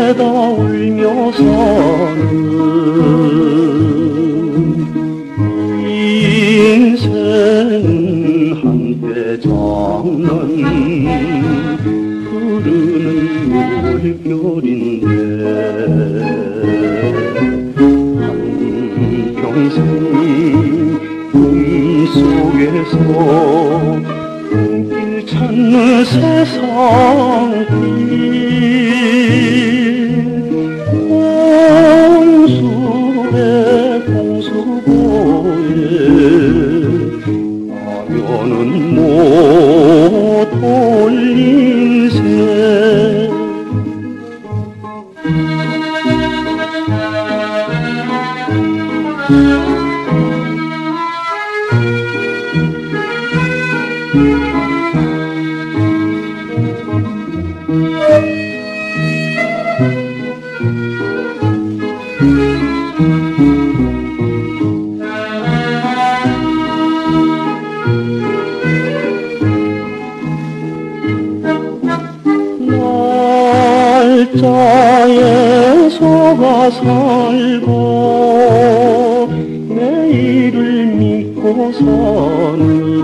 밤에다 울며 사는 인생은 한때 장난 흐르는 물결인데 한평생 꿈속에서 꿈길 찾는 세상길 홍수의 공수고에 가면은 못 올 인생 날짜에 속아 살고 내일을 믿고 사는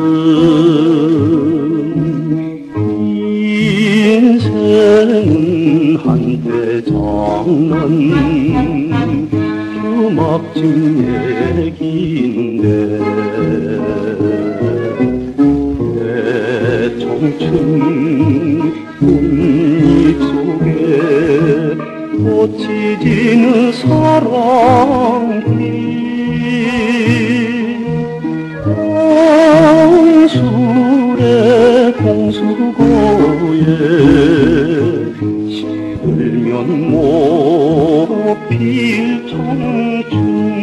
인생은 한때 장난 주막진 얘기인데 내 청춘 꽃잎 속에 꽃이 지는 사랑길 홍술의 공수고에 시들면 못 필 청춘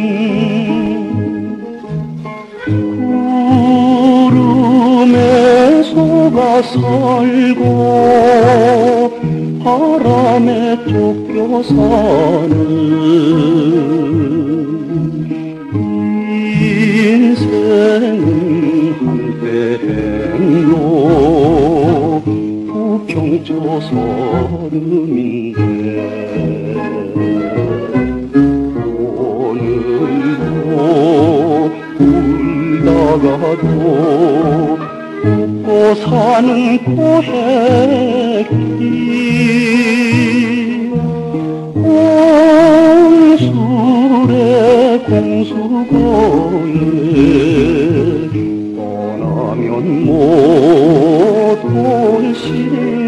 구름에 속아 살고 바람에 쫓겨 사는 인생은 한때 행로 부평저 서름인데 오늘도 울다가도 웃고 사는 고해길 홍술의 공수고에 떠나면 못 올 시